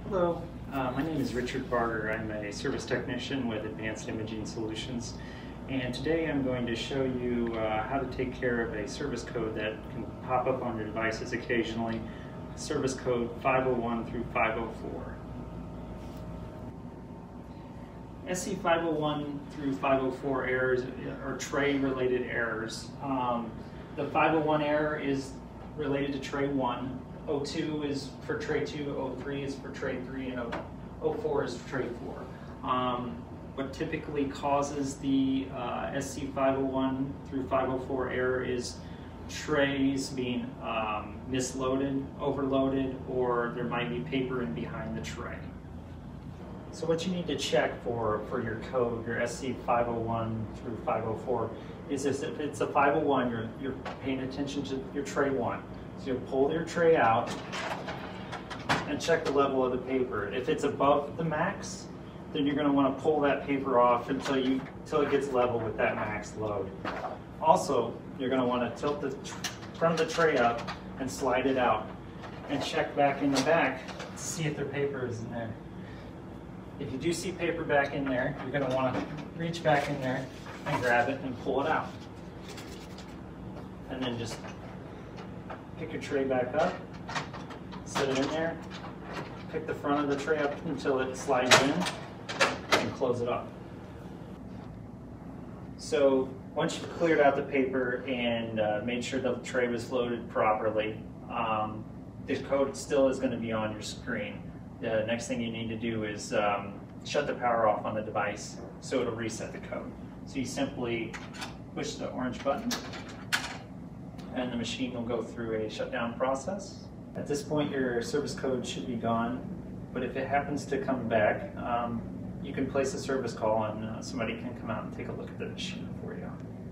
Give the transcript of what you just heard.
Hello, my name is Richard Barger. I'm a service technician with Advanced Imaging Solutions, and today I'm going to show you how to take care of a service code that can pop up on your devices occasionally, service code 501 through 504. SC501 through 504 errors are tray-related errors. The 501 error is related to tray 1. 02 is for tray 2, 03 is for tray 3, and 04 is for tray 4. What typically causes the SC501 through 504 error is trays being misloaded, overloaded, or there might be paper in behind the tray. So what you need to check for your code, your SC501 through 504, is if it's a 501, you're paying attention to your tray 1. So you'll pull your tray out and check the level of the paper. If it's above the max, then you're going to want to pull that paper off until it gets level with that max load. Also, you're going to want to tilt the front of the tray up and slide it out and check back in the back to see if the paper is in there. If you do see paper back in there, you're going to want to reach back in there and grab it and pull it out. And then just pick your tray back up, set it in there, pick the front of the tray up until it slides in, and close it up. So once you've cleared out the paper and made sure the tray was loaded properly, the code still is going to be on your screen. The next thing you need to do is shut the power off on the device so it'll reset the code. So you simply push the orange button and the machine will go through a shutdown process. At this point your service code should be gone, but if it happens to come back, you can place a service call and somebody can come out and take a look at the machine for you.